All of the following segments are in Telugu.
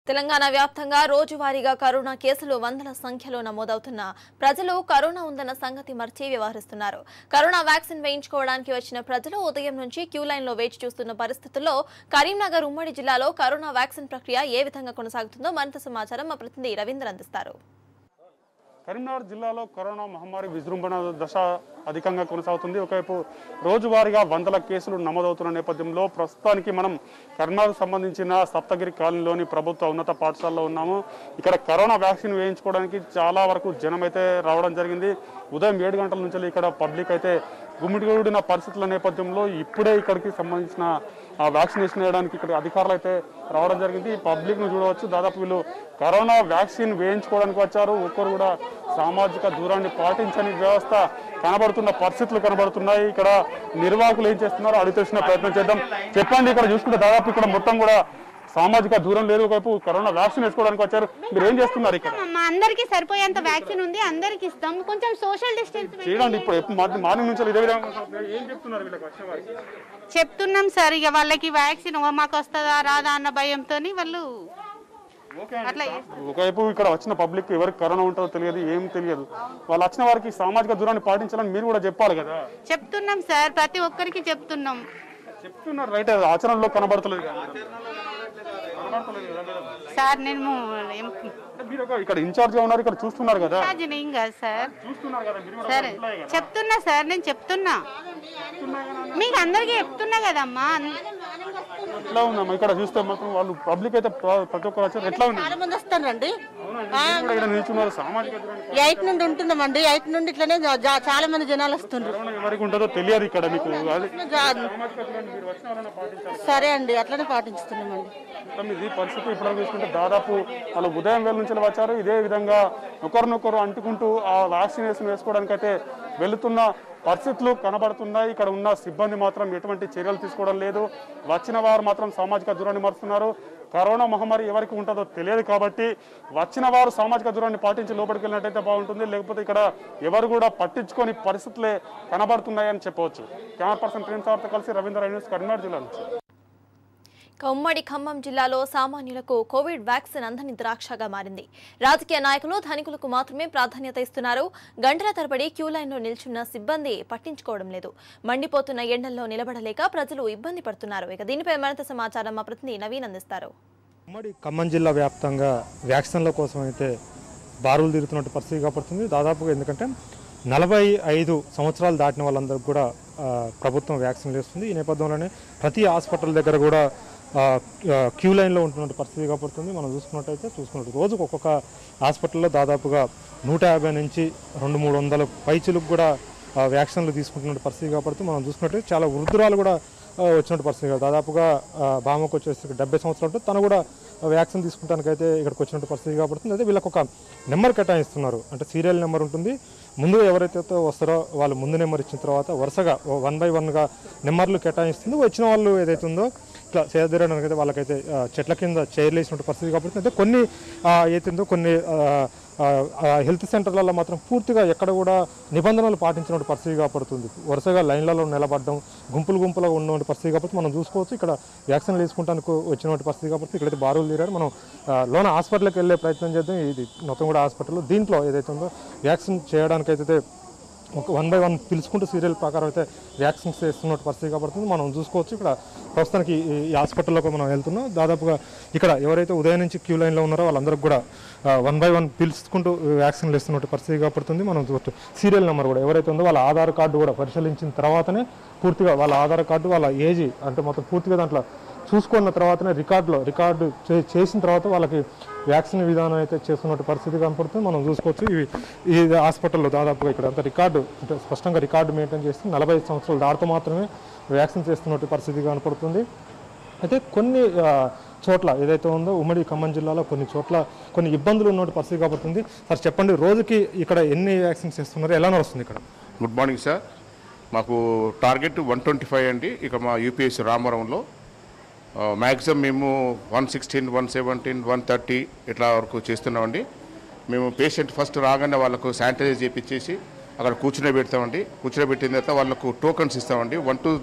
తెలంగాణ వ్యాప్తంగా రోజువారీగా కరోనా కేసులు వందల సంఖ్యలో నమోదవుతున్న ప్రజలు కరోనా ఉందన్న సంగతి మర్చి వ్యవహరిస్తున్నారు. కరోనా వ్యాక్సిన్ వేయించుకోవడానికి వచ్చిన ప్రజలు ఉదయం నుంచి క్యూ లైన్లో వేచి చూస్తున్న పరిస్థితుల్లో కరీంనగర్ ఉమ్మడి జిల్లాలో కరోనా వ్యాక్సిన్ ప్రక్రియ ఏ విధంగా కొనసాగుతుందో మరింత సమాచారం మా ప్రతినిధి రవీంద్ర అందిస్తారు. కరీంనగర్ జిల్లాలో కరోనా మహమ్మారి విజృంభణ దశ అధికంగా కొనసాగుతుంది. ఒకవైపు రోజువారీగా వందల కేసులు నమోదవుతున్న నేపథ్యంలో ప్రస్తుతానికి మనం కరీంనగర్కు సంబంధించిన సప్తగిరి కాలనీలోని ప్రభుత్వ ఉన్నత పాఠశాలలో ఉన్నాము. ఇక్కడ కరోనా వ్యాక్సిన్ వేయించుకోవడానికి చాలా వరకు జనం అయితే రావడం జరిగింది. ఉదయం 7 గంటల నుంచి ఇక్కడ పబ్లిక్ అయితే గుమిడిగూడిన పరిస్థితుల నేపథ్యంలో ఇప్పుడే ఇక్కడికి సంబంధించిన వ్యాక్సినేషన్ వేయడానికి ఇక్కడ అధికారులు అయితే రావడం జరిగింది. పబ్లిక్ను చూడవచ్చు, దాదాపు వీళ్ళు కరోనా వ్యాక్సిన్ వేయించుకోవడానికి వచ్చారు. ఒక్కరు కూడా సామాజిక దూరాన్ని పాటించని వ్యవస్థ కనబడుతున్న పరిస్థితులు కనబడుతున్నాయి. ఇక్కడ నిర్వాహకులు ఏం చేస్తున్నారో అడిగి తెలిసిన ప్రయత్నం చేద్దాం. చెప్పండి, ఇక్కడ చూసుకుంటే దాదాపు ఇక్కడ మొత్తం కూడా సామాజిక దూరం లేదు, ఒకవైపు కరోనా వ్యాక్సిన్ వేసుకోవడానికి వచ్చారు. మీరు ఏం చేస్తున్నారు ఇక్కడ? మా అందరికి సరిపోయేంత వ్యాక్సిన్ ఉంది, అందరికి ఇస్తాం. కొంచెం సోషల్ డిస్టెన్స్ చేయండి. ఇప్పుడు మార్నింగ్ నుంచి ఇదే విధంగా ఏం చెప్తున్నారు వీళ్ళకి వచ్చిన వారికి? చెప్తున్నాం సార్, ఇక వాళ్ళకి వ్యాక్సిన్ మాకు వస్తుందా రాదా అన్న భయంతో వాళ్ళు అట్లా. ఒకవైపు ఇక్కడ వచ్చిన పబ్లిక్ ఎవరికి కరోనా ఉంటుందో తెలియదు, ఏం తెలియదు. వాళ్ళు వచ్చిన వారికి సామాజిక దూరాన్ని పాటించాలని మీరు కూడా చెప్పాలి కదా. చెప్తున్నాం సార్, ప్రతి ఒక్కరికి చెప్తున్నాం. చెప్తున్నారు రైట్, ఆచరణలో కనబడతలేదు సార్ నేను ఇక్కడ ఇన్ఛార్జ్ గా ఉన్నారు, ఇక్కడ చూస్తున్నారు కదా. సార్ సరే చెప్తున్నా సార్, నేను చెప్తున్నా మీకు అందరికి చెప్తున్నా కదమ్మా. ఎట్లా ఉందమ్మా ఇక్కడ చూస్తే మాత్రం వాళ్ళు పబ్లిక్ అయితే ప్రతి ఒక్కరు వచ్చారు. ఎట్లా ఉంది? చాలా మంది వస్తారండి. సామాజిక 8 నుండి ఉంటున్నామండి. 8 నుండి ఇట్లనే చాలా మంది జనాలు వస్తున్నారు. ఎవరికి ఉంటుందో తెలియదు ఇక్కడ మీకు. సరే అండి, అట్లనే పాటిస్తున్నామండి. ఇది పరిస్థితి ఇప్పుడు చూసుకుంటే దాదాపు వాళ్ళు ఉదయం వేళ నుంచి వచ్చారు. ఇదే విధంగా ఒకరినొకరు అంటుకుంటూ ఆ వ్యాక్సినేషన్ వేసుకోవడానికి అయితే వెళుతున్న పరిస్థితులు కనబడుతున్నాయి. ఇక్కడ ఉన్న సిబ్బంది మాత్రం ఎటువంటి చర్యలు తీసుకోవడం లేదు. వచ్చిన వారు మాత్రం సామాజిక దూరాన్ని మరుస్తున్నారు. కరోనా మహమ్మారి ఎవరికి ఉంటుందో తెలియదు కాబట్టి వచ్చిన వారు సామాజిక దూరాన్ని పాటించి లోపలికి వెళ్ళినట్టయితే బాగుంటుంది. లేకపోతే ఇక్కడ ఎవరు కూడా పట్టించుకొని పరిస్థితులే కనబడుతున్నాయని చెప్పవచ్చు. కెమెరా పర్సన్ ప్రేమ్ సార్తో కలిసి రవీంద్ర న్యూస్, కరీంనగర్ జిల్లా నుంచి. ఉమ్మడి ఖమ్మం జిల్లాలో సామాన్యులకు కోవిడ్ వ్యాక్సిన్ అందని ద్రాక్షగా మారింది. రాజకీయ నాయకులు ధనికులకు మాత్రమే ప్రాధాన్యత ఇస్తున్నారు. గంటల తరబడి క్యూ లైన్లో నిల్చున్న సిబ్బంది పట్టించుకోవడం లేదు. మండిపోతున్న ఎండల్లో నిలబడలేక ప్రజలు ఇబ్బంది పడుతున్నారు. ఇక దీనిపై మరింత సమాచారం మా ప్రతినిధి నవీన్ అందిస్తారు. ఉమ్మడి ఖమ్మం జిల్లా వ్యాప్తంగా వ్యాక్సిన్ల కోసం అయితే బారులు తిరుగుతున్నట్టు పరిస్థితి కాబడుతుంది. దాదాపుగా ఎందుకంటే 45 సంవత్సరాలు దాటిన వాళ్ళందరికీ కూడా ప్రభుత్వం వ్యాక్సిన్లు ఇస్తుంది. ఈ నేపథ్యంలోనే ప్రతి హాస్పిటల్ దగ్గర కూడా క్యూ లైన్లో ఉంటున్న పరిస్థితి కాబడుతుంది. మనం చూసుకున్నట్టు రోజుకు ఒక్కొక్క హాస్పిటల్లో దాదాపుగా 150 నుంచి 200-300 పైచులకు కూడా వ్యాక్సిన్లు తీసుకుంటున్న పరిస్థితి కాబడుతుంది. మనం చూసుకున్నట్టు చాలా వృద్ధురాలు కూడా వచ్చినట్టు పరిస్థితి. దాదాపుగా బామకు వచ్చేసి 70 సంవత్సరాలు తను కూడా వ్యాక్సిన్ తీసుకుంటానికైతే ఇక్కడికి వచ్చినట్టు పరిస్థితి కాబడుతుంది. అయితే వీళ్ళకి ఒక నెంబర్ కేటాయిస్తున్నారు, అంటే సీరియల్ నెంబర్ ఉంటుంది. ముందు ఎవరైతే వస్తారో వాళ్ళు ముందు నెంబర్ ఇచ్చిన తర్వాత వరుసగా 1 by 1గా నెంబర్లు కేటాయిస్తుంది. వచ్చిన వాళ్ళు ఏదైతే ఉందో ఇట్లా చేదీరడానికి అయితే వాళ్ళకైతే చెట్ల కింద చైర్లు వేసినట్టు పరిస్థితి కాబట్టి అయితే కొన్ని ఏతుందో కొన్ని హెల్త్ సెంటర్లలో మాత్రం పూర్తిగా ఎక్కడ కూడా నిబంధనలు పాటించినట్టు పరిస్థితి కాబడుతుంది. వరుసగా లైన్లలో నిలబడడం, గుంపులుగా ఉన్నటువంటి పరిస్థితి కాబట్టి మనం చూసుకోవచ్చు. ఇక్కడ వ్యాక్సిన్ వేసుకుంటానికి వచ్చినటువంటి పరిస్థితి కాబట్టి ఇక్కడైతే బారులు తీరారు. మనం లోన హాస్పిటల్కి వెళ్ళే ప్రయత్నం చేద్దాం. ఇది మొత్తం కూడా హాస్పిటల్ దీంట్లో ఏదైతే ఉందో వ్యాక్సిన్ చేయడానికి అయితే ఒక 1 by 1 పిలుచుకుంటూ సీరియల్ ప్రకారం అయితే వ్యాక్సిన్స్ వేస్తున్నట్టు పరిస్థితి కాబడుతుంది. మనం చూసుకోవచ్చు. ఇక్కడ ప్రస్తుతానికి ఈ హాస్పిటల్లోకి మనం వెళ్తున్నాం. దాదాపుగా ఇక్కడ ఎవరైతే ఉదయం నుంచి క్యూ లైన్లో ఉన్నారో వాళ్ళందరికీ కూడా 1 by 1 పిలుచుకుంటూ వ్యాక్సిన్లు ఇస్తున్నట్టు పరిస్థితి కాబడుతుంది. మనం చూడవచ్చు సీరియల్ నెంబర్ కూడా ఎవరైతే ఉందో వాళ్ళ ఆధార్ కార్డు కూడా పరిశీలించిన తర్వాతనే పూర్తిగా వాళ్ళ ఆధార్ కార్డు, వాళ్ళ ఏజీ అంటే మొత్తం పూర్తిగా దాంట్లో చూసుకున్న తర్వాతనే రికార్డు చేసిన తర్వాత వాళ్ళకి వ్యాక్సిన్ విధానం అయితే చేస్తున్నట్టు పరిస్థితి కనపడుతుంది. మనం చూసుకోవచ్చు. ఈ హాస్పిటల్లో దాదాపుగా ఇక్కడ అంతా రికార్డు అంటే స్పష్టంగా రికార్డు మెయింటైన్ చేస్తూ 45 సంవత్సరాలు దాటితో మాత్రమే వ్యాక్సిన్ చేస్తున్నట్టు పరిస్థితి కనపడుతుంది. అయితే కొన్ని చోట్ల ఏదైతే ఉందో ఉమ్మడి ఖమ్మం జిల్లాలో కొన్ని చోట్ల కొన్ని ఇబ్బందులు ఉన్నట్టు పరిస్థితి కాబడుతుంది. సార్ చెప్పండి, రోజుకి ఇక్కడ ఎన్ని వ్యాక్సిన్స్ చేస్తున్నారు, ఎలా నడుస్తుంది ఇక్కడ? Good morning sir. మాకు టార్గెట్ 125 అండి. ఇక మా యూపీఎస్సీ రామవరంలో మ్యాక్సిమం మేము 116, 117, 130 ఇట్లా వరకు చేస్తున్నామండి. మేము పేషెంట్ ఫస్ట్ రాగానే వాళ్ళకు శానిటైజ్ చేయించేసి అక్కడ కూర్చునే పెడతామండి. కూర్చునే పెట్టిన తర్వాత వాళ్ళకు టోకన్స్ ఇస్తామండి. 1 to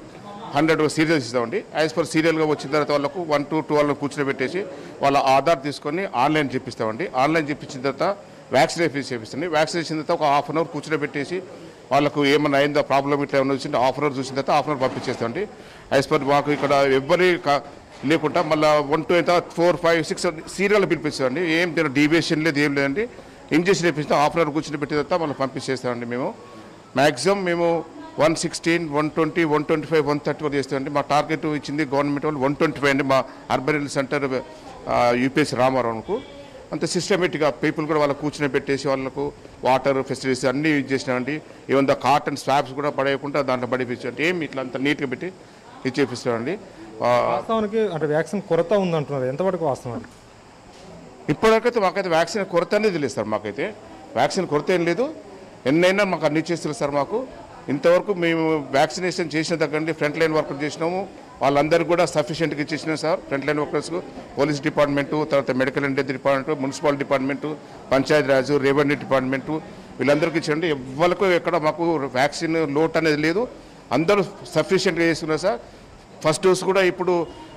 100 సీరియల్స్ ఇస్తామండి. యాజ్ పర్ సీరియల్గా వచ్చిన తర్వాత వాళ్ళకు 1 to 2 వాళ్ళని కూర్చోబెట్టేసి వాళ్ళ ఆధార్ తీసుకొని ఆన్లైన్ చేపిస్తామండి. ఆన్లైన్ చేపించిన తర్వాత వ్యాక్సినేషన్ చేపిస్తుంది. వ్యాక్సినేషన్ తర్వాత ఒక హాఫ్ అన్ అవర్ కూర్చోబెట్టేసి వాళ్ళకు ఏమన్నా అయిందో ప్రాబ్లం ఇట్లా ఏమన్నా వచ్చింటే హాఫ్ అన్ అవర్ చూసిన తర్వాత హాఫ్ అన్ అవర్ పంపించేస్తామండి. యాజ్ పర్ మాకు ఇక్కడ ఎవ్వరి లేకుండా మళ్ళీ 1 to 4, 5, 6 సీరియల్ పిలిపిస్తామండి. ఏం డీవియేషన్ లేదు, ఏం లేదండి. ఇంజెక్షన్ వేపిస్తాం, హాఫ్ అన్ అవర్ కూర్చొని పెట్టిన తర్వాత మనం పంపించేస్తామండి. మేము మ్యాక్సిమం మేము 116, 120, 125, 130 వరకు చేస్తామండి. మా టార్గెట్ ఇచ్చింది గవర్నమెంట్ వాళ్ళు 125 అండి. మా అర్బన్ హెల్త్ సెంటర్ యూపీఎస్ రామారావుకు అంత సిస్టమేటిక్గా పీపుల్ కూడా వాళ్ళకు కూర్చొని పెట్టేసి వాళ్ళకు వాటర్ ఫెసిలిటీస్ అన్నీ యూజ్ చేసినామండి. ఏమన్నా కాటన్ స్వాబ్స్ కూడా పడేయకుండా దాంట్లో పడిపించండి. ఏమి ఇట్లా అంత నీట్గా పెట్టి ఇది చేపిస్తామండి. వాస్తవానికి అంటే వ్యాక్సిన్ కొరత ఉందంటున్నారు, ఎంతవరకు వాస్తవం? ఇప్పటికైతే మాకైతే వ్యాక్సిన్ కొరత అనేది తెలియదు సార్. మాకైతే వ్యాక్సిన్ కొరత ఏం లేదు, ఎన్నైనా మాకు అన్ని చేస్తారు సార్. మాకు ఇంతవరకు మేము వ్యాక్సినేషన్ చేసిన దగ్గర ఫ్రంట్ లైన్ వర్కర్ చేసినాము, వాళ్ళందరికీ కూడా సఫిషియెంట్గా ఇచ్చేసినాం సార్. ఫ్రంట్ లైన్ వర్కర్స్కు పోలీస్ డిపార్ట్మెంటు, తర్వాత medical and health department, municipal department, panchayati raj, revenue department వీళ్ళందరికీ ఇచ్చండి. ఎవరికి ఎక్కడ మాకు వ్యాక్సిన్ లోట్ అనేది లేదు, అందరూ సఫిషియెంట్గా చేసుకున్నారు సార్. ఫస్ట్ డోస్ కూడా ఇప్పుడు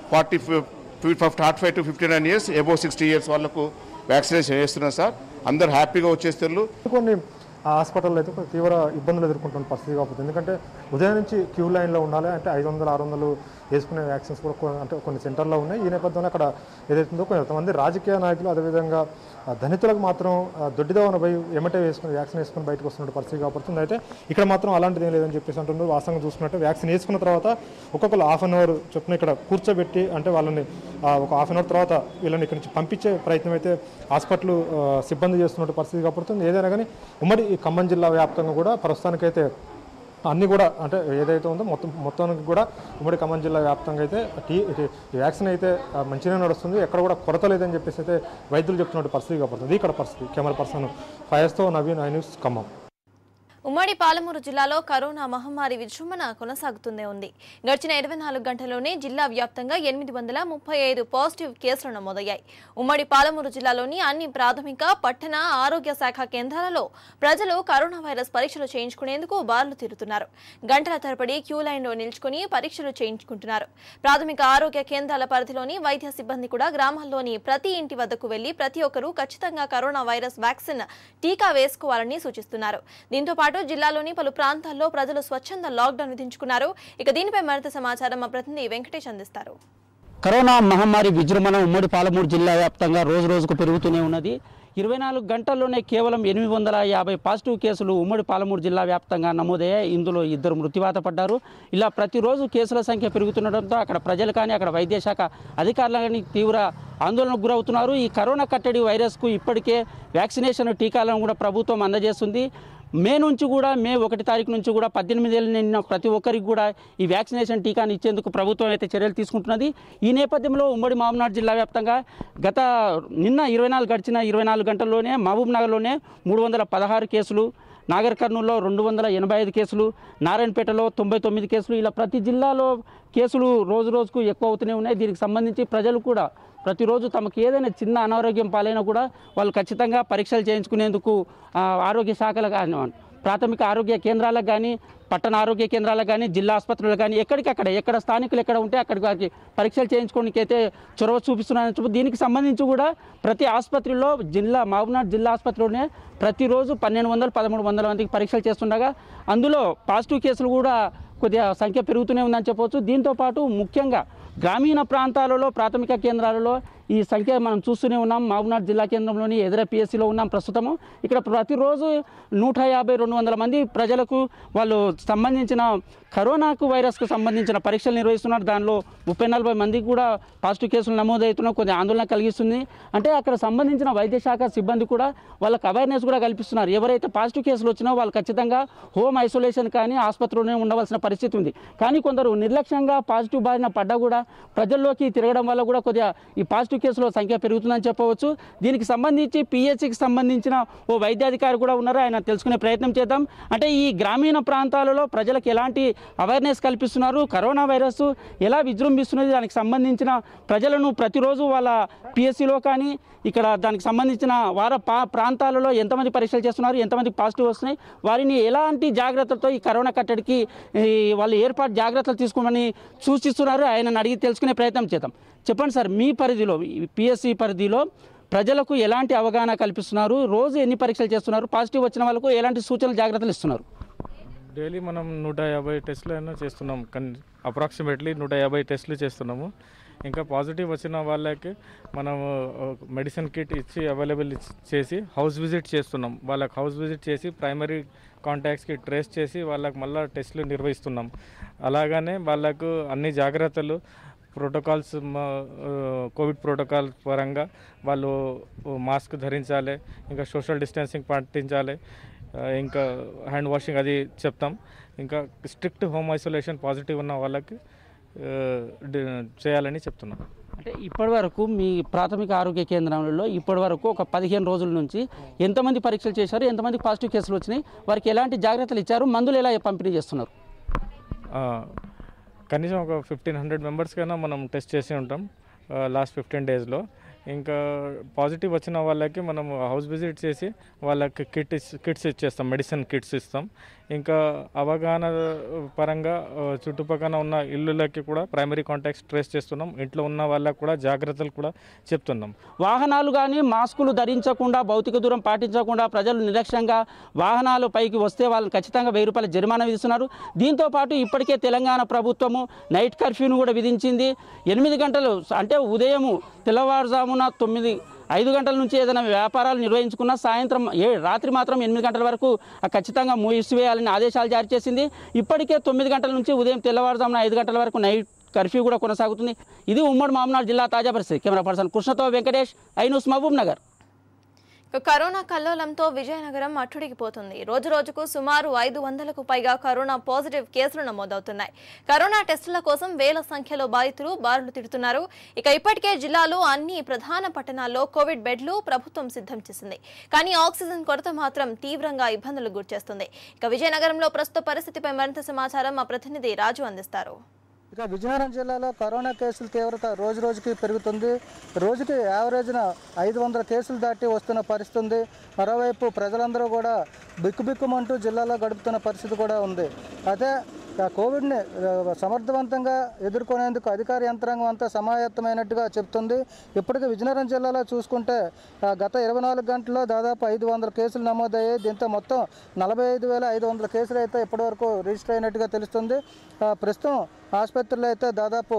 45 to 59 years, అబోవ్ 60 years వాళ్ళకు వ్యాక్సినేషన్ చేస్తున్నారు సార్. అందరూ హ్యాపీగా వచ్చేస్తారు. కొన్ని హాస్పిటల్లో అయితే తీవ్ర ఇబ్బందులు ఎదుర్కొంటున్న పరిస్థితి కాకపోతే, ఎందుకంటే ఉదయం నుంచి క్యూ లైన్లో ఉండాలి. అంటే 500, 600 వేసుకునే వ్యాక్సిన్స్ కూడా అంటే కొన్ని సెంటర్లో ఉన్నాయి. ఈ నేపథ్యంలో అక్కడ ఏదైతుందో కొంతమంది రాజకీయ నాయకులు, అదేవిధంగా ధనితులకు మాత్రం దొడ్డిదవన పోయి ఎమ్మటే వ్యాక్సిన్ వేసుకుని బయటకు వస్తున్న పరిస్థితి కాబడుతుంది. అయితే ఇక్కడ మాత్రం అలాంటిది ఏం లేదని చెప్పేసి అంటున్నారు. వాస్తవంగా చూసుకున్నట్టు వ్యాక్సిన్ వేసుకున్న తర్వాత ఒక్కొక్కరు హాఫ్ అన్ అవర్ చొప్పున ఇక్కడ కూర్చోబెట్టి అంటే వాళ్ళని ఒక హాఫ్ అన్ అవర్ తర్వాత వీళ్ళని ఇక్కడ నుంచి పంపించే ప్రయత్నం అయితే హాస్పిటల్ సిబ్బంది చేస్తున్న పరిస్థితి కాబడుతుంది. ఏదైనా కానీ ఉమ్మడి ఖమ్మం జిల్లా వ్యాప్తంగా కూడా ప్రస్తుతానికైతే అన్నీ కూడా అంటే ఏదైతే ఉందో మొత్తానికి కూడా ఉమ్మడి ఖమ్మం జిల్లా వ్యాప్తంగా అయితే వ్యాక్సిన్ అయితే మంచిగానే నడుస్తుంది, ఎక్కడ కూడా కొరత లేదని చెప్పేసి అయితే వైద్యులు చెప్తున్నట్టు పరిస్థితి కాబడుతుంది. ఇక్కడ పరిస్థితి. కెమెరా పర్సన్ ఫయస్తో నవీన్, ఐ న్యూస్, ఖమ్మం. ఉమ్మడి పాలమూరు జిల్లాలో కరోనా మహమ్మారి విజృంభణ కొనసాగుతూనే ఉంది. గడిచిన 24 గంటల్లోనే జిల్లా వ్యాప్తంగా 835 పాజిటివ్ కేసులు నమోదయ్యాయి. ఉమ్మడి పాలమూరు జిల్లాలోని అన్ని ప్రాథమిక, పట్టణ ఆరోగ్య శాఖ కేంద్రాలలో ప్రజలు కరోనా వైరస్ పరీక్షలు చేయించుకునేందుకు బారులు తీరుతున్నారు. గంటల తరబడి క్యూ లైన్లో నిల్చుకుని పరీక్షలు చేయించుకుంటున్నారు. ప్రాథమిక ఆరోగ్య కేంద్రాల పరిధిలోని వైద్య సిబ్బంది కూడా గ్రామాల్లోని ప్రతి ఇంటి వద్దకు వెళ్లి ప్రతి ఒక్కరూ ఖచ్చితంగా కరోనా వైరస్ వ్యాక్సిన్ టీకా వేసుకోవాలని సూచిస్తున్నారు. దీంతో పాటు జిల్లాలోని పలు ప్రాంతాల్లో ప్రజలు స్వచ్ఛంద లాక్డౌన్ విధించుకున్నారు. ఇక దీనిపై మరింత సమాచారం మా ప్రతినిధి వెంకటేష్ అందిస్తారు. కరోనా మహమ్మారి విజృంభణ ఉమ్మడి పాలమూరు జిల్లా వ్యాప్తంగా రోజు రోజుకు పెరుగుతూనే ఉన్నది. 24 గంటల్లోనే కేవలం 850 పాజిటివ్ కేసులు ఉమ్మడి పాలమూరు జిల్లా వ్యాప్తంగా నమోదయ్యాయి. ఇందులో 2 మృత్యువాత పడ్డారు. ఇలా ప్రతిరోజు కేసుల సంఖ్య పెరుగుతుండటంతో అక్కడ ప్రజలు కానీ అక్కడ వైద్య శాఖ అధికారులు కానీ తీవ్ర ఆందోళనకు గురవుతున్నారు. ఈ కరోనా కట్టడి వైరస్కు ఇప్పటికే వ్యాక్సినేషన్ టీకాలను కూడా ప్రభుత్వం అందజేస్తుంది. మే 1 తారీఖు నుంచి కూడా 18 ఏళ్ళు నిండిన ప్రతి ఒక్కరికి కూడా ఈ వ్యాక్సినేషన్ టీకాను ఇచ్చేందుకు ప్రభుత్వం అయితే చర్యలు తీసుకుంటున్నది. ఈ నేపథ్యంలో ఉమ్మడి మహబూబ్నగర్ జిల్లా వ్యాప్తంగా నిన్న 24 గంటల్లోనే మహబూబ్ నగర్లోనే 316 కేసులు, నాగర్ కర్నూలులో 285 కేసులు, నారాయణపేటలో 99 కేసులు, ఇలా ప్రతి జిల్లాలో కేసులు రోజు రోజుకు ఎక్కువ అవుతూనే ఉన్నాయి. దీనికి సంబంధించి ప్రజలు కూడా ప్రతిరోజు తమకు ఏదైనా చిన్న అనారోగ్యం పాలైనా కూడా వాళ్ళు ఖచ్చితంగా పరీక్షలు చేయించుకునేందుకు ఆరోగ్య శాఖలు కానీ, ప్రాథమిక ఆరోగ్య కేంద్రాలకు కానీ, పట్టణ ఆరోగ్య కేంద్రాలకు కానీ, జిల్లా ఆసుపత్రులకు కానీ ఎక్కడ స్థానికులు ఎక్కడ ఉంటే అక్కడికి పరీక్షలు చేయించుకోవడానికి అయితే చొరవ చూపిస్తున్నారని. దీనికి సంబంధించి కూడా ప్రతి ఆసుపత్రిలో మహబూబ్నగర్ జిల్లా ఆసుపత్రిలోనే ప్రతిరోజు 1200, 1300 మందికి పరీక్షలు చేస్తుండగా అందులో పాజిటివ్ కేసులు కూడా కొద్దిగా సంఖ్య పెరుగుతూనే ఉందని చెప్పవచ్చు. దీంతోపాటు ముఖ్యంగా గ్రామీణ ప్రాంతాలలో ప్రాథమిక కేంద్రాలలో ఈ సంఖ్య మనం చూస్తూనే ఉన్నాం. మహబూబ్నగర్ జిల్లా కేంద్రంలోని ఎదుర పిఎస్సిలో ఉన్నాం ప్రస్తుతము. ఇక్కడ ప్రతిరోజు 150-200 మంది ప్రజలకు వాళ్ళు సంబంధించిన కరోనాకు వైరస్కు సంబంధించిన పరీక్షలు నిర్వహిస్తున్నారు. దానిలో 30-40 మందికి కూడా పాజిటివ్ కేసులు నమోదవుతున్నా కొద్దిగా ఆందోళన కలిగిస్తుంది. అంటే అక్కడ సంబంధించిన వైద్య శాఖ సిబ్బంది కూడా వాళ్ళకి అవేర్నెస్ కూడా కల్పిస్తున్నారు. ఎవరైతే పాజిటివ్ కేసులు వచ్చినా వాళ్ళు ఖచ్చితంగా హోమ్ ఐసోలేషన్ కానీ ఆసుపత్రిలోనే ఉండవలసిన పరిస్థితి ఉంది. కానీ కొందరు నిర్లక్ష్యంగా పాజిటివ్ బారిన పడ్డా కూడా ప్రజల్లోకి తిరగడం వల్ల కూడా కొద్దిగా ఈ పాజిటివ్ కేసుల సంఖ్య పెరుగుతుందని చెప్పవచ్చు. దీనికి సంబంధించి పిహెచ్సికి సంబంధించిన ఓ వైద్యాధికారి కూడా ఉన్నారు, ఆయన తెలుసుకునే ప్రయత్నం చేద్దాం. అంటే ఈ గ్రామీణ ప్రాంతాలలో ప్రజలకు ఎలాంటి అవేర్నెస్ కల్పిస్తున్నారు, కరోనా వైరస్ ఎలా విజృంభిస్తున్నది, దానికి సంబంధించిన ప్రజలను ప్రతిరోజు వాళ్ళ పిహెచ్సిలో కానీ ఇక్కడ దానికి సంబంధించిన ప్రాంతాలలో ఎంతమంది పరీక్షలు చేస్తున్నారు, ఎంతమంది పాజిటివ్ వస్తున్నాయి, వారిని ఎలాంటి జాగ్రత్తలతో ఈ కరోనా కట్టడికి వాళ్ళు ఏర్పాటు జాగ్రత్తలు తీసుకోమని సూచిస్తున్నారు, ఆయన అడిగి తెలుసుకునే ప్రయత్నం చేద్దాం. చెప్పండి సార్, మీ పరిధిలో పిహెచ్సి పరిధిలో ప్రజలకు ఎలాంటి అవగాహన కల్పిస్తున్నారు, రోజు ఎన్ని పరీక్షలు చేస్తున్నారు, పాజిటివ్ వచ్చిన వాళ్ళకు ఎలాంటి సూచనలు జాగ్రత్తలు ఇస్తున్నారు? డైలీ మనం 150 టెస్టులు అయినా చేస్తున్నాం, అప్రాక్సిమేట్లీ 150 టెస్టులు చేస్తున్నాము. ఇంకా పాజిటివ్ వచ్చిన వాళ్ళకి మనము మెడిసిన్ కిట్ ఇచ్చి అవైలబుల్ చేసి హౌస్ విజిట్ చేస్తున్నాం. వాళ్ళకి హౌస్ విజిట్ చేసి ప్రైమరీ కాంటాక్ట్స్కి ట్రేస్ చేసి వాళ్ళకి మళ్ళీ టెస్టులు నిర్వహిస్తున్నాం. అలాగనే వాళ్ళకు అన్ని జాగ్రత్తలు ప్రోటోకాల్స్ కోవిడ్ ప్రోటోకాల్ పరంగా వాళ్ళు మాస్క్ ధరించాలి, ఇంకా సోషల్ డిస్టెన్సింగ్ పాటించాలి, ఇంకా హ్యాండ్ వాషింగ్ అది చెప్తాం. ఇంకా స్ట్రిక్ట్ హోమ్ ఐసోలేషన్ పాజిటివ్ ఉన్న వాళ్ళకి చేయాలని చెప్తున్నాం. అంటే ఇప్పటివరకు మీ ప్రాథమిక ఆరోగ్య కేంద్రంలో ఇప్పటివరకు ఒక 15 రోజుల నుంచి ఎంతమంది పరీక్షలు చేశారు, ఎంతమంది పాజిటివ్ కేసులు వచ్చినాయి, వారికి ఎలాంటి జాగ్రత్తలు ఇచ్చారు, మందులు ఎలా పంపిణీ చేస్తున్నారు? కనీసం ఒక 1500 మెంబర్స్కైనా మనం టెస్ట్ చేసి ఉంటాం లాస్ట్ 15 డేస్లో. ఇంకా పాజిటివ్ వచ్చిన వాళ్ళకి మనం హౌస్ విజిట్ చేసి వాళ్ళకి కిట్స్ ఇచ్చేస్తాం, మెడిసిన్ కిట్స్ ఇస్తాం. ఇంకా అవగాహన పరంగా చుట్టుపక్కల ఉన్న ఇళ్ళకి కూడా ప్రైమరీ కాంటాక్ట్స్ ట్రేస్ చేస్తున్నాం. ఇంట్లో ఉన్న వాళ్ళకి కూడా జాగ్రత్తలు కూడా చెప్తున్నాం. వాహనాలు కానీ మాస్కులు ధరించకుండా, భౌతిక దూరం పాటించకుండా ప్రజలు నిర్లక్ష్యంగా వాహనాలు పైకి వస్తే వాళ్ళని ఖచ్చితంగా 1000 రూపాయల జరిమానా విధిస్తున్నారు. దీంతోపాటు ఇప్పటికే తెలంగాణ ప్రభుత్వము నైట్ కర్ఫ్యూను కూడా విధించింది. 8 గంటలు అంటే ఉదయము తెల్లవారుజామున 5 గంటల నుంచి ఏదైనా వ్యాపారాలు నిర్వహించుకున్నా సాయంత్రం రాత్రి మాత్రం 8 గంటల వరకు ఖచ్చితంగా మూసివేయాలని ఆదేశాలు జారీ చేసింది. ఇప్పటికే 9 గంటల నుంచి ఉదయం తెల్లవారుజామున 5 గంటల వరకు నైట్ కర్ఫ్యూ కూడా కొనసాగుతుంది. ఇది ఉమ్మడి మహబూబ్నగర్ జిల్లా తాజా పరిస్థితి. కెమెరా పర్సన్ కృష్ణతో Venkatesh, I news Mahabub Nagar. Corona కల్లోలంతో విజయనగరం అట్టుడికిపోతుంది. రోజు రోజుకు సుమారు 500కు పైగా కరోనా పాజిటివ్ కేసులు నమోదవుతున్నాయి. కరోనా టెస్టుల కోసం వేల సంఖ్యలో బాధితులు బారులు తిడుతున్నారు. ఇప్పటికే జిల్లాలో అన్ని ప్రధాన పట్టణాల్లో కోవిడ్ బెడ్లు ప్రభుత్వం సిద్ధం చేసింది. కానీ ఆక్సిజన్ కొరత మాత్రం తీవ్రంగా ఇబ్బందులకు గురిచేస్తుంది. విజయనగరంలో ప్రస్తుత పరిస్థితిపై మరింత సమాచారం మా ప్రతినిధి రాజు అందిస్తారు. ఇక విజయనగరం జిల్లాలో కరోనా కేసుల తీవ్రత రోజు రోజుకి పెరుగుతుంది. రోజుకి యావరేజ్న 500 కేసులు దాటి వస్తున్న పరిస్థితి ఉంది. మరోవైపు ప్రజలందరూ కూడా బిక్కుబిక్కుమంటూ జిల్లాలో గడుపుతున్న పరిస్థితి కూడా ఉంది. అదే కోవిడ్ని సమర్థవంతంగా ఎదుర్కొనేందుకు అధికార యంత్రాంగం అంతా సమాయత్తమైనట్టుగా చెప్తుంది. ఇప్పటికీ విజయనగరం జిల్లాలో చూసుకుంటే గత 24 గంటల్లో దాదాపు 500 కేసులు నమోదయ్యాయి. దీంతో మొత్తం 45,500 కేసులు అయితే ఇప్పటివరకు రిజిస్టర్ అయినట్టుగా తెలుస్తుంది. ప్రస్తుతం ఆసుపత్రుల్లో అయితే దాదాపు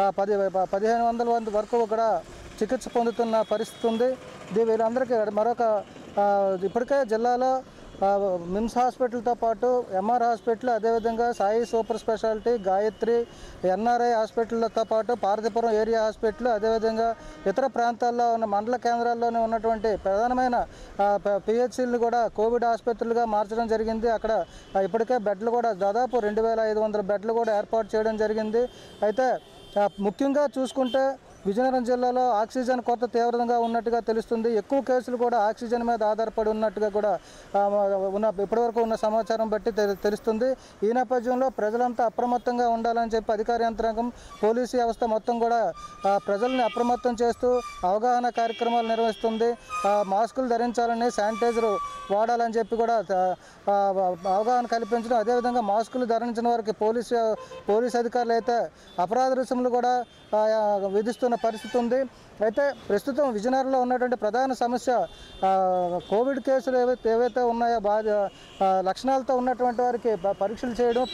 1500 మంది వరకు కూడా చికిత్స పొందుతున్న పరిస్థితి ఉంది. వీళ్ళందరికీ మరొక ఇప్పటికే జిల్లాలో మిమ్స్ హాస్పిటల్తో పాటు ఎంఆర్ హాస్పిటల్, అదేవిధంగా Sai super speciality, Gayatri, NRI హాస్పిటళ్లతో పాటు పార్వతీపురం ఏరియా హాస్పిటల్, అదేవిధంగా ఇతర ప్రాంతాల్లో ఉన్న మండల కేంద్రాల్లోనే ఉన్నటువంటి ప్రధానమైన పిహెచ్సిలను కూడా కోవిడ్ ఆసుపత్రులుగా మార్చడం జరిగింది. అక్కడ ఇప్పటికే బెడ్లు కూడా దాదాపు 2500 బెడ్లు కూడా ఏర్పాటు చేయడం జరిగింది. అయితే ముఖ్యంగా చూసుకుంటే విజయనగరం జిల్లాలో ఆక్సిజన్ కొరత తీవ్రంగా ఉన్నట్టుగా తెలుస్తుంది. ఎక్కువ కేసులు కూడా ఆక్సిజన్ మీద ఆధారపడి ఉన్నట్టుగా కూడా ఇప్పటివరకు ఉన్న సమాచారం బట్టి తెలుస్తుంది. ఈ నేపథ్యంలో ప్రజలంతా అప్రమత్తంగా ఉండాలని చెప్పి అధికార యంత్రాంగం, పోలీసు వ్యవస్థ మొత్తం కూడా ప్రజల్ని అప్రమత్తం చేస్తూ అవగాహన కార్యక్రమాలు నిర్వహిస్తుంది. మాస్కులు ధరించాలని, శానిటైజర్ వాడాలని చెప్పి కూడా అవగాహన కల్పించడం, అదేవిధంగా మాస్కులు ధరించిన వారికి పోలీసు అధికారులు అయితే అపరాధ రుసుములు కూడా విధిస్తున్న పరిస్థితి ఉంది. అయితే ప్రస్తుతం విజయనగరంలో ఉన్నటువంటి ప్రధాన సమస్య కోవిడ్ కేసులు ఏవైతే ఉన్నాయో లక్షణాలతో ఉన్నటువంటి వారికి పరీక్షలు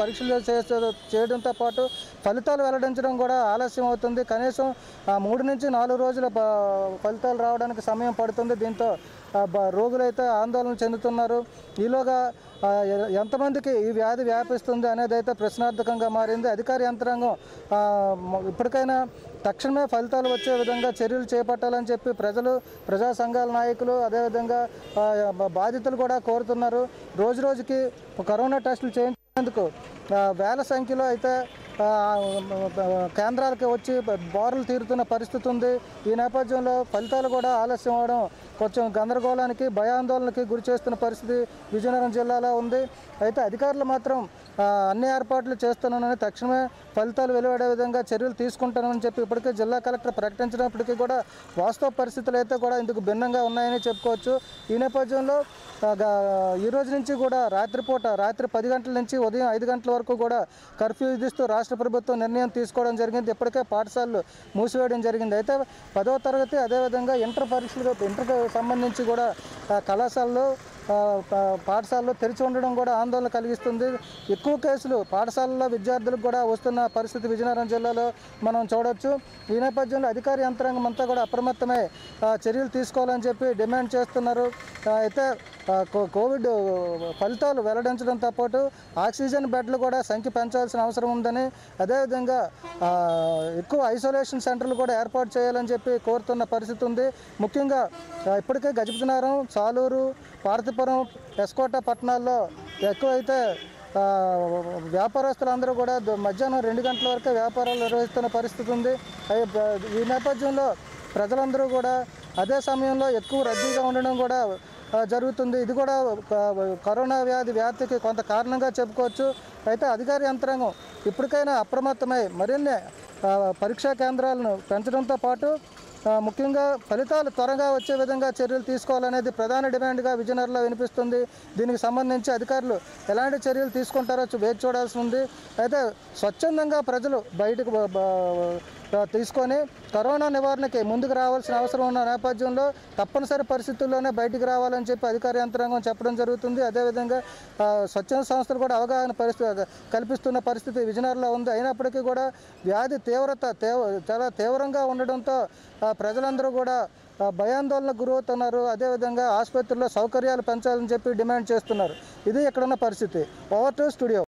చేయడంతో పాటు ఫలితాలు వెల్లడించడం కూడా ఆలస్యం అవుతుంది. కనీసం 3 నుంచి 4 రోజుల ఫలితాలు రావడానికి సమయం పడుతుంది. దీంతో రోగులైతే ఆందోళన చెందుతున్నారు. ఈలోగా ఎంతమందికి ఈ వ్యాధి వ్యాపిస్తుంది అనేది అయితే ప్రశ్నార్థకంగా మారింది. అధికార యంత్రాంగం ఇప్పటికైనా తక్షణమే ఫలితాలు వచ్చే విధంగా చర్యలు చేపట్టాలని చెప్పి ప్రజా సంఘాల నాయకులు, అదేవిధంగా బాధితులు కూడా కోరుతున్నారు. రోజు రోజుకి కరోనా టెస్టులు చేయించేందుకు వేల సంఖ్యలో అయితే కేంద్రాలకి వచ్చి బారులు తీరుతున్న పరిస్థితి ఉంది. ఈ నేపథ్యంలో ఫలితాలు కూడా ఆలస్యం అవడం కొంచెం గందరగోళానికి భయాందోళనకి గురి చేస్తున్న పరిస్థితి విజయనగరం జిల్లాలో ఉంది. అయితే అధికారులు మాత్రం అన్ని ఏర్పాట్లు చేస్తున్నానని, తక్షణమే ఫలితాలు వెలువడే విధంగా చర్యలు తీసుకుంటానని చెప్పి ఇప్పటికే జిల్లా కలెక్టర్ ప్రకటించినప్పటికీ కూడా వాస్తవ పరిస్థితులు అయితే కూడా ఇందుకు భిన్నంగా ఉన్నాయని చెప్పుకోవచ్చు. ఈ నేపథ్యంలో ఈ రోజు నుంచి కూడా రాత్రి 10 గంటల నుంచి ఉదయం 5 గంటల వరకు కూడా కర్ఫ్యూ విధిస్తూ రాష్ట్ర ప్రభుత్వం నిర్ణయం తీసుకోవడం జరిగింది. ఇప్పటికే పాఠశాలలు మూసివేయడం జరిగింది. అయితే 10వ తరగతి అదేవిధంగా ఇంటర్కి సంబంధించి కూడా కళాశాలలో పాఠశాలలో తెరిచి ఉండడం కూడా ఆందోళన కలిగిస్తుంది. ఎక్కువ కేసులు పాఠశాలలో విద్యార్థులకు కూడా వస్తున్న పరిస్థితి విజయనగరం జిల్లాలో మనం చూడవచ్చు. ఈ నేపథ్యంలో అధికార యంత్రాంగం అంతా కూడా అప్రమత్తమై చర్యలు తీసుకోవాలని చెప్పి డిమాండ్ చేస్తున్నారు. అయితే కోవిడ్ ఫలితాలు వెల్లడించడంతో పాటు ఆక్సిజన్ బెడ్లు కూడా సంఖ్య పెంచాల్సిన అవసరం ఉందని, అదేవిధంగా ఎక్కువ ఐసోలేషన్ సెంటర్లు కూడా ఏర్పాటు చేయాలని చెప్పి కోరుతున్న పరిస్థితి ఉంది. ముఖ్యంగా ఇప్పటికే గజపతినగరం, సాలూరు, పార్వతీపురం, ఎస్కోట పట్టణాల్లో ఎక్కువైతే వ్యాపారస్తులందరూ కూడా మధ్యాహ్నం 2 గంటల వరకే వ్యాపారాలు నిర్వహిస్తున్న పరిస్థితి ఉంది. ఈ నేపథ్యంలో ప్రజలందరూ కూడా అదే సమయంలో ఎక్కువ రద్దీగా ఉండడం కూడా జరుగుతుంది. ఇది కూడా కరోనా వ్యాప్తికి కొంత కారణంగా చెప్పుకోవచ్చు. అయితే అధికార యంత్రాంగం ఇప్పటికైనా అప్రమత్తమై మరిన్ని పరీక్షా కేంద్రాలను పెంచడంతో పాటు ముఖ్యంగా ఫలితాలు త్వరగా వచ్చే విధంగా చర్యలు తీసుకోవాలనేది ప్రధాన డిమాండ్గా విజయనగరంలో వినిపిస్తుంది. దీనికి సంబంధించి అధికారులు ఎలాంటి చర్యలు తీసుకుంటారో వేచి చూడాల్సి ఉంది. అయితే స్వచ్ఛందంగా ప్రజలు బయటకు తీసుకొని కరోనా నివారణకి ముందుకు రావాల్సిన అవసరం ఉన్న నేపథ్యంలో తప్పనిసరి పరిస్థితుల్లోనే బయటికి రావాలని చెప్పి అధికార యంత్రాంగం చెప్పడం జరుగుతుంది. అదేవిధంగా స్వచ్ఛంద సంస్థలు కూడా అవగాహన కల్పిస్తున్న పరిస్థితి విజయనగరంలో ఉంది. అయినప్పటికీ కూడా వ్యాధి తీవ్రత చాలా తీవ్రంగా ఉండడంతో ప్రజలందరూ కూడా భయాందోళనకు గురవుతున్నారు. అదేవిధంగా ఆసుపత్రుల్లో సౌకర్యాలు పెంచాలని చెప్పి డిమాండ్ చేస్తున్నారు. ఇది ఇక్కడున్న పరిస్థితి. Over to studio.